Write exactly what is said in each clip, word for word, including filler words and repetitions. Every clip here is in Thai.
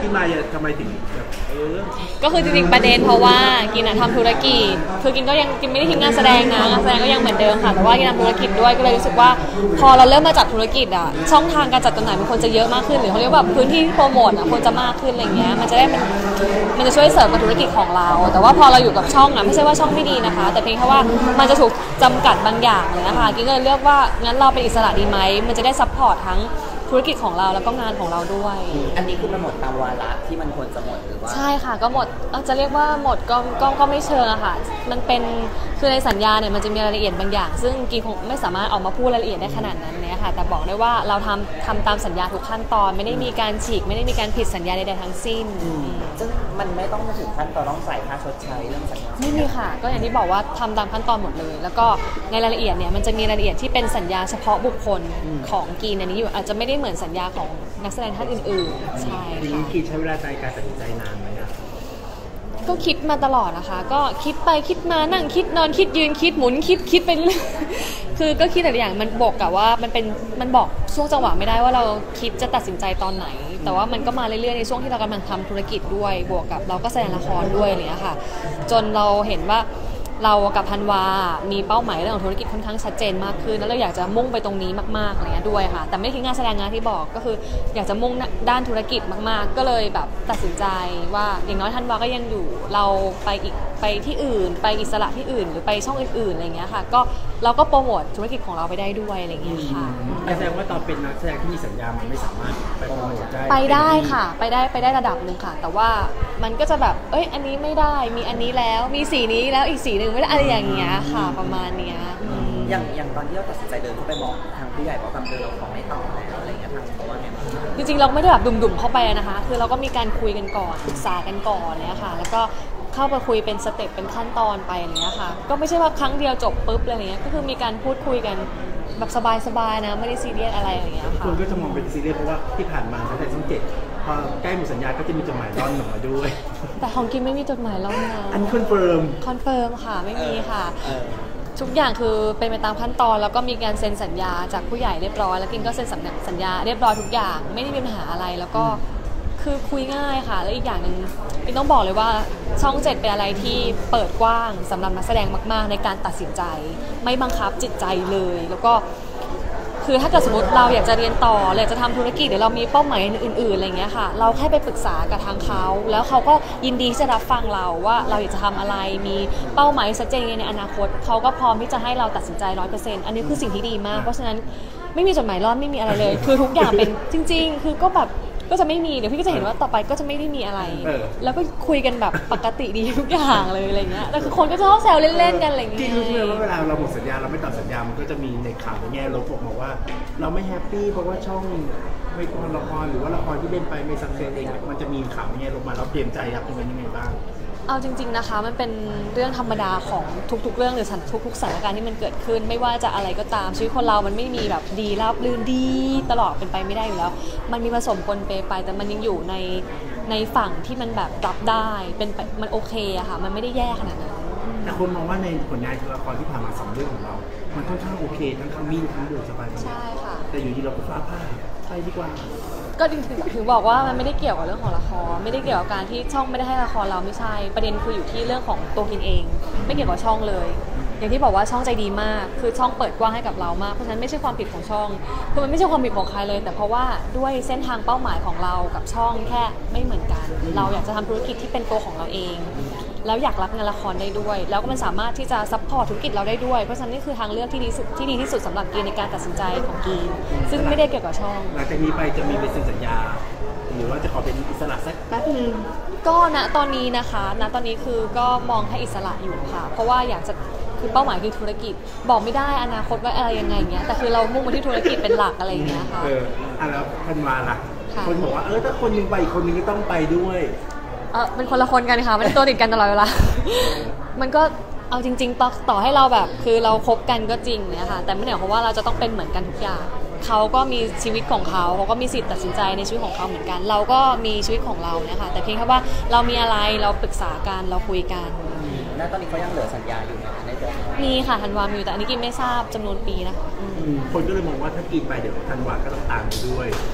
ที่มาทำไมถึงแบบเออก็คือจริงๆประเด็นเพราะว่ากินทำธุรกิจคือกินก็ยังกินไม่ได้ทิ้งงานแสดงนะงานแสดงก็ยังเหมือนเดิมค่ะแต่ว่ากินทำธุรกิจด้วยก็เลยรู้สึกว่าพอเราเริ่มมาจัดธุรกิจอ่ะช่องทางการจัดจำหน่ายมันควรจะเยอะมากขึ้นหรือเขาเรียกว่าพื้นที่โปรโมทอ่ะควรจะมากขึ้นอะไรเงี้ยมันจะได้มันมันจะช่วยเสริมกับธุรกิจของเราแต่ว่าพอเราอยู่กับช่องอ่ะไม่ใช่ว่าช่องไม่ดีนะคะแต่เพียงแค่ว่ามันจะถูกจำกัดบางอย่างเลยนะคะกินก็เลยเลือกว่างั้นเราเป็นอิสระดีไหมมันจะได้ซัพพอร์ตทั้งธุรกิจของเราแล้วก็งานของเราด้วยอันนี้คือมันหมดตามวาระที่มันควรจะหมดหรือว่าใช่ค่ะก็หมดจะเรียกว่าหมดก็ก็ก็ไม่เชิงอะค่ะมันเป็นคือในสัญญาเนี่ยมันจะมีรายละเอียดบางอย่างซึ่งกีคงไม่สามารถออกมาพูดรายละเอียดได้ขนาดนั้นเนี่ยค่ะแต่บอกได้ว่าเราทำทำตามสัญญาทุกขั้นตอนไม่ได้มีการฉีกไม่ได้มีการผิดสัญญาใดๆทั้งสิ้นซึ่งมันไม่ต้องถึงขั้นตอนต้องใส่ค่าชดใช้เรื่องสัญญาไม่มีค่ะก็อย่างที่บอกว่าทำตามขั้นตอนหมดเลยแล้วก็ในรายละเอียดเนี่ยมันจะมีรายละเอียดที่เป็นสัญญาเฉพาะบุคคลของกีนอันนี้อยู่อาจจะไม่ได้เหมือนสัญญาของนักแสดงท่านอื่นๆใช่ค่ะกีใช้เวลาในการตัดสินใจนานไหมอะก็คิดมาตลอดนะคะก็คิดไปคิดมานั่งคิดนอนคิดยืนคิดหมุนคิดคิดไปเรื่อยคือก็คิดแต่ละอย่างมันบอกกับว่ามันเป็นมันบอกช่วงจังหวะไม่ได้ว่าเราคิดจะตัดสินใจตอนไหนแต่ว่ามันก็มาเรื่อยๆในช่วงที่เรากำลังทำธุรกิจด้วยบวกกับเราก็แสดงละครด้วยอะไรอย่างเงี้ยค่ะจนเราเห็นว่าเรากับธันวามีเป้าหมายเรื่องของธุรกิจค่อนข้างชัดเจนมากขึ้นแล้วเราอยากจะมุ่งไปตรงนี้มากๆอะไรเงี้ยด้วยค่ะแต่ไม่ทิ้งงานแสดงงานที่บอกก็คืออยากจะมุ่งด้านธุรกิจมากๆก็เลยแบบตัดสินใจว่าอย่างน้อยธันวาก็ยังอยู่เราไปอีกไปที่อื่นไปอิสระที่อื่นหรือไปช่องอื่นๆอะไรเงี้ยค่ะก็เราก็โปรโมทธุรกิจของเราไปได้ด้วยอะไรเงี้ยค่ะแสดงว่าตอนเป็นนักแสดงที่มีสัญญามันไม่สามารถไปโปรโมทได้ไปได้ค่ะไปได้ไปได้ระดับหนึ่งค่ะแต่ว่ามันก็จะแบบเอ้ยอันนี้ไม่ได้มีอันนี้แล้วมีสีนี้แล้วอีกสีหนึ่งไม่ได้อะไรอย่างเงี้ยค่ะประมาณเนี้ยอย่างอย่างตอนที่เราตัดสินใจเดินเข้าไปบอกทางผู้ใหญ่บอกกับเดินเราขอไม่ต่อแล้วอะไรเงี้ยทางเขาว่าไงจริงๆเราไม่ได้แบบดุ่มๆเข้าไปนะคะคือเราก็มีการคุยกันก่อนปรึกษากันก่อนเลยค่ะแล้วก็เข้าไปคุยเป็นสเต็ปเป็นขั้นตอนไปอะไรเงี้ยค่ะก็ไม่ใช่ว่าครั้งเดียวจบปุ๊บอะไรเงี้ยก็คือมีการพูดคุยกันแบบสบายๆนะไม่ได้ซีเรียสอะไรอย่างเงี้ยค่ะคนก็จะมองเป็นซีเรียสเพราะว่าที่ผ่านมาตั้งแต่ช่องเจ็ดพอใกล้หมดสัญญาก็จะมีจดหมายร่อนออกมาด้วยแต่ของกินไม่มีจดหมายร่อนนะอันคอนเฟิร์มคอนเฟิร์มค่ะไม่มีค่ะทุกอย่างคือเป็นไปตามขั้นตอนแล้วก็มีการเซ็นสัญญาจากผู้ใหญ่เรียบร้อยแล้วกินก็เซ็นสัญญาเรียบร้อยทุกอย่างไม่ได้มีปัญหาอะไรแล้วก็คือคุยง่ายค่ะแล้วอีกอย่างหนึ่งกินต้องบอกเลยว่าช่องเจ็ดเป็นอะไรที่เปิดกว้างสำหรับนักแสดงมากๆในการตัดสินใจไม่บังคับจิตใจเลยแล้วก็คือถ้าเกิดสมมติเราอยากจะเรียนต่ออยากจะทำธุรกิจหรือเรามีเป้าหมายอื่นๆอะไรเงี้ยค่ะเราแค่ไปปรึกษากับทางเขาแล้วเขาก็ยินดีจะรับฟังเราว่าเราอยากจะทำอะไรมีเป้าหมายชัดเจนในอนาคตเขาก็พร้อมที่จะให้เราตัดสินใจร้อยเปอร์เซ็นต์อันนี้คือสิ่งที่ดีมากเพราะฉะนั้นไม่มีจดหมายร่อนไม่มีอะไรเลยคือทุกอย่างเป็นจริงๆคือก็แบบก็จะไม่มีเดี๋ยวพี่ก็จะเห็นว่าต่อไปก็จะไม่ได้มีอะไรแล้วก็คุยกันแบบปกติดีทุกอย่างเลยอะไรเงี้ยแต่คือคนก็ชอบแซวเล่นๆกันอะไรเงี้ยที่รู้ใช่ไหมว่าเวลาเราหมดสัญญาเราไม่ต่อสัญญามันก็จะมีในข่าวในแง่ลบออกมาว่าเราไม่แฮปปี้เพราะว่าช่องไม่ทำละครหรือว่าละครที่เล่นไปไม่สักเซสเองมันจะมีข่าวในแง่ลบมาเราเตรียมใจรับตรงนั้นยังไงบ้างเอาจริงๆนะคะมันเป็นเรื่องธรรมดาของทุกๆเรื่องหรือทุกๆสถานการณ์ที่มันเกิดขึ้นไม่ว่าจะอะไรก็ตามชีวิตคนเรามันไม่มีแบบดีราบรื่นดีตลอดเป็นไปไม่ได้อยู่แล้วมันมีผสมปนเปไปแต่มันยังอยู่ในในฝั่งที่มันแบบรับได้เป็นมันโอเคอะค่ะมันไม่ได้แย่ขนาดนั้นแต่คนมองว่าในผลงานละครที่ผ่านมาสองเรื่องของเรามันค่อนข้างโอเคทั้งคำมิ่งทั้งเดือดสบายใช่ค่ะแต่อยู่ที่เราก็ฟ้าผ่าไปดีกว่าก็ถึงถึงบอกว่ามันไม่ได้เกี่ยวกับเรื่องของละครไม่ได้เกี่ยวกับการที่ช่องไม่ได้ให้ละครเราไม่ใช่ประเด็นคืออยู่ที่เรื่องของตัวกินเองไม่เกี่ยวกับช่องเลยอย่างที่บอกว่าช่องใจดีมากคือช่องเปิดกว้างให้กับเรามากเพราะฉะนั้นไม่ใช่ความผิดของช่องคือมันไม่ใช่ความผิดของใครเลยแต่เพราะว่าด้วยเส้นทางเป้าหมายของเรากับช่องแค่ไม่เหมือนกันเราอยากจะทำธุรกิจที่เป็นตัวของเราเองแล้วอยากรับงานละครได้ด้วยแล้วก็มันสามารถที่จะซัพพอร์ตธุรกิจเราได้ด้วยเพราะฉะนั้นนี่คือทางเลือกที่ดีสุดที่ดีที่สุดสำหรับกีนในการตัดสินใจของกีนซึ่งไม่ได้เกี่ยวกับช่องหลังจากนี้ไปจะมีเป็นสัญญาหรือว่าจะขอเป็นอิสระสักแป๊บนึงก็ณตอนนี้นะคะณตอนนี้คือก็มองให้อิสระอยู่ค่ะเพราะว่าอยากจะคือเป้าหมายคือธุรกิจบอกไม่ได้อนาคตว่าอะไรยังไงเงี้ยแต่คือเรามุ่งมาที่ธุรกิจเป็นหลักอะไรอย่างเงี้ยค่ะเอออ่ะแล้วธันวาล่ะคนบอกว่าเออถ้าคนนึงไปอีกคนนึงก็ต้องไปด้วยเออเป็นคนละคนกันค่ะมันตัวติดกันตลอดเวลามันก็เอาจริงๆต่อต่อให้เราแบบคือเราคบกันก็จริงเนี่ยค่ะแต่ไม่ได้หมายความว่าเราจะต้องเป็นเหมือนกันทุกอย่างเขาก็มีชีวิตของเขาเขาก็มีสิทธิ์ตัดสินใจในชีวิตของเขาเหมือนกันเราก็มีชีวิตของเราเนี่ยค่ะแต่เพียงแค่ว่าเรามีอะไรเราปรึกษากันเราคุยกันณตอนนี้เขายังเหลือสัญญาอยู่ในตัวมีค่ะธันวามีแต่อันนี้กินไม่ทราบจำนวนปีนะคะคนก็เลยมองว่าถ้ากินไปเดี๋ยวธันวาก็ต้องตามไปด้วยเพ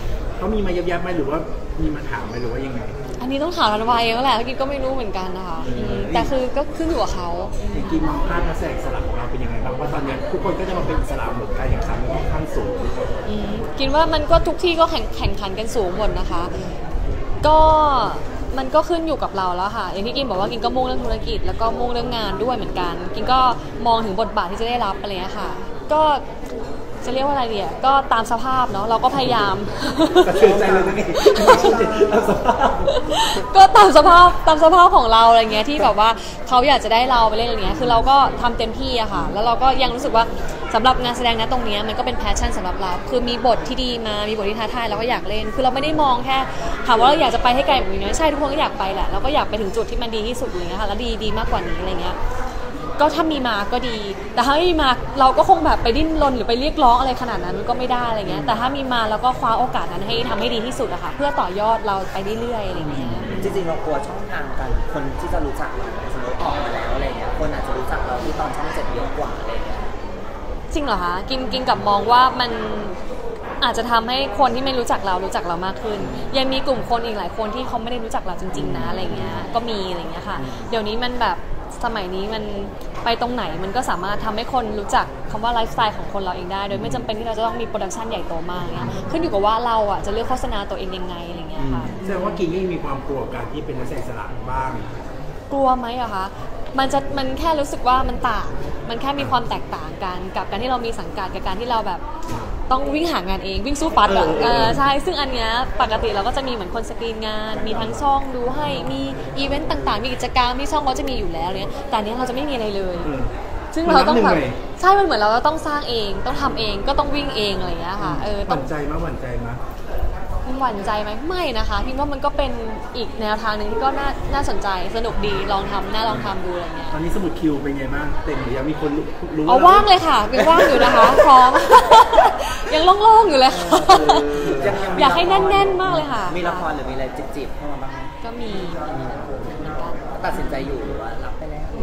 เขามีมายับยับไหมหรือว่ามีมาถามไหมหรือว่ายังไงอันนี้ต้องถามธันวาเองแล้วแหละกินก็ไม่รู้เหมือนกันนะคะแต่คือก็ขึ้นอยู่กับเขากินมองภาพนักแสดงอิสระของเราเป็นยังไงบ้างเพราะตอนนี้ทุกคนก็จะมาเป็นอิสระหมดการแข่งขันมันค่อนข้างสูงกินว่ามันก็ทุกที่ก็แข่งแข่งขันกันสูงหมดนะคะ ก็มันก็ขึ้นอยู่กับเราแล้วค่ะอย่างที่กินบอกว่ากินก็มุ่งเรื่องธุรกิจแล้วก็มุ่งเรื่องงานด้วยเหมือนกัน กินก็มองถึงบทบาทที่จะได้รับอะไรเงี้ยค่ะก็จะเรียกว่าอะไรเดียก็ตามสภาพเนาะเราก็พยายามกระเทือนใจเลยนะนี่ตามสภาพก็ตามสภาพตามสภาพของเราอะไรเงี้ยที่แบบว่าเขาอยากจะได้เราไปเล่นอะไรเงี้ยคือเราก็ทำเต็มที่อะค่ะแล้วเราก็ยังรู้สึกว่าสำหรับงานแสดงนะตรงนี้มันก็เป็นแพชชั่นสำหรับเราคือมีบทที่ดีมามีบทที่ท้าทายเราก็อยากเล่นคือเราไม่ได้มองแค่ถามว่าเราอยากจะไปให้ไกลแบบนี้นะใช่ทุกคนก็อยากไปแหละเราก็อยากไปถึงจุดที่มันดีที่สุดอะไรเงี้ยค่ะแล้วดีดีมากกว่านี้อะไรเงี้ยก็ถ้ามีมาก็ดีแต่ถ้าไม่มีมาเราก็คงแบบไปดิ้นรนหรือไปเรียกร้องอะไรขนาดนั้นก็ไม่ได้อะไรเงี้ยแต่ถ้ามีมาแล้วก็คว้าโอกาสนั้นให้ทำให้ดีที่สุดอะค่ะเพื่อต่อยอดเราไปเรื่อยๆอะไรเงี้ยจริงๆเรากลัวช่องทางกันคนที่จะรู้จักเราสมมติออกมาแล้วอะไรเงี้ยคนอาจจะรู้จักเราที่ตอนช่องเจ็ดเยอะกว่าอะไรเงี้ยจริงเหรอคะกินกินกับมองว่ามันอาจจะทำให้คนที่ไม่รู้จักเรารู้จักเรามากขึ้นยังมีกลุ่มคนอีกหลายคนที่เขาไม่ได้รู้จักเราจริงๆนะอะไรเงี้ยก็มีอะไรเงี้ยค่ะเดี๋ยวนี้มันแบบสมัยนี้มันไปตรงไหนมันก็สามารถทำให้คนรู้จักคำว่าไลฟ์สไตล์ของคนเราเองได้โดยไม่จำเป็นที่เราจะต้องมีโปรดักชันใหญ่โตมากเงี้ยขึ้นอยู่กับว่าเราอ่ะจะเลือกโฆษณาตัวเองยังไงอะไรเงี้ยค่ะแสดงว่ากินนี่มีความกลัวการที่เป็นนักแสดงอิสระบ้างกลัวไหมอะคะมันจะมันแค่รู้สึกว่ามันต่างมันแค่มีความแตกต่างกันกับการที่เรามีสังกัดกับการที่เราแบบต้องวิ่งหางานเองวิ่งสู้ฟัดอ่ะเออใช่ซึ่งอันเนี้ยปกติเราก็จะมีเหมือนคนสกรีนงานมีทั้งช่องดูให้มีอีเวนต์ต่างๆมีกิจกรรมที่ช่องเขาจะมีอยู่แล้วเนี่ยแต่อันเนี้ยเราจะไม่มีอะไรเลยซึ่งเราต้องแบบใช่มันเหมือนเราต้องสร้างเองต้องทำเองก็ต้องวิ่งเองอะไรอย่างเงี้ยค่ะเออหวั่นใจมั้ยหวั่นใจมั้ยหวั่นใจไหมไม่นะคะพี่ว่ามันก็เป็นอีกแนวทางหนึ่งที่ก็น่าน่าสนใจสนุกดีลองทำน่าลองทำดูอะไรเงี้ยตอนนี้สมุดคิวเป็นไงบ้างเต็มหรือยังมีคนรู้เอาว่างเลยค่ะยังว่างอยู่นะคะพร้อมยังโล่งๆอยู่เลยค่ะอยากให้แน่นๆมากเลยค่ะมีละครหรือมีอะไรจีบๆเข้ามาบ้างไหมก็มีตัดสินใจอยู่หรือว่ารับไปแล้ว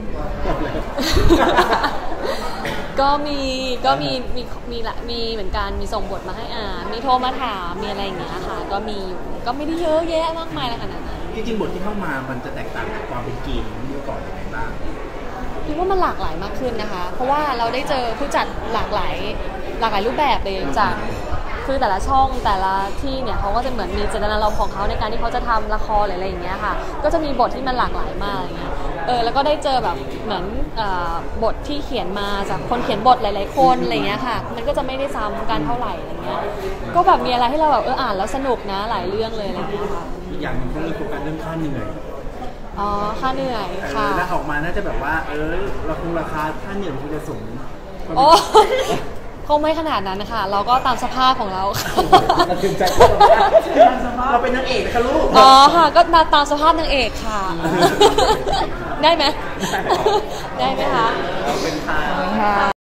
ก็มีก็มีมีมีละมีเหมือนกันมีส่งบทมาให้อ่านมีโทรมาถามมีอะไรอย่างเงี้ยค่ะก็มีก็ไม่ได้เยอะแยะมากมายอะไรขนาดนั้นจริงๆบทที่เข้ามามันจะแตกต่างจากความเป็นกีนเมื่อก่อนยังไงบ้างคิดว่ามันหลากหลายมากขึ้นนะคะเพราะว่าเราได้เจอผู้จัดหลากหลายหลากหลายรูปแบบเลยจากคือแต่ละช่องแต่ละที่เนี่ยเขาก็จะเหมือนมีเจตนารมณ์ของเขาในการที่เขาจะทำละครหรืออะไรอย่างเงี้ยค่ะก็จะมีบทที่มันหลากหลายมากอย่างเงี้ยเออแล้วก็ได้เจอแบบเหมือนบทที่เขียนมาจากคนเขียนบทหลายๆคนอะไรเงี้ยค่ะมันก็จะไม่ได้ซ้ำกันเท่าไหร่อะไรเงี้ยก็แบบมีอะไรให้เราแบบเอออ่านแล้วสนุกนะหลายเรื่องเลยอะไรเงี้ยค่ะอีกอย่างนึงก็เรื่องโฟกัสเรื่องค่าเหนื่อยอ๋อค่าเหนื่อยค่ะแล้วออกมาน่าจะแบบว่าเออเราคงราคาค่าเหนื่อยมันจะสูงโอ้คงไม่ขนาดนั้นนะคะเราก็ตามสภาพของเราเราถึงใจเราเป็นนางเอกนะคะลูกอ๋อค่ะก็มาตามสภาพนางเอกค่ะได้ไหมได้ไหมคะเป็นค่ะ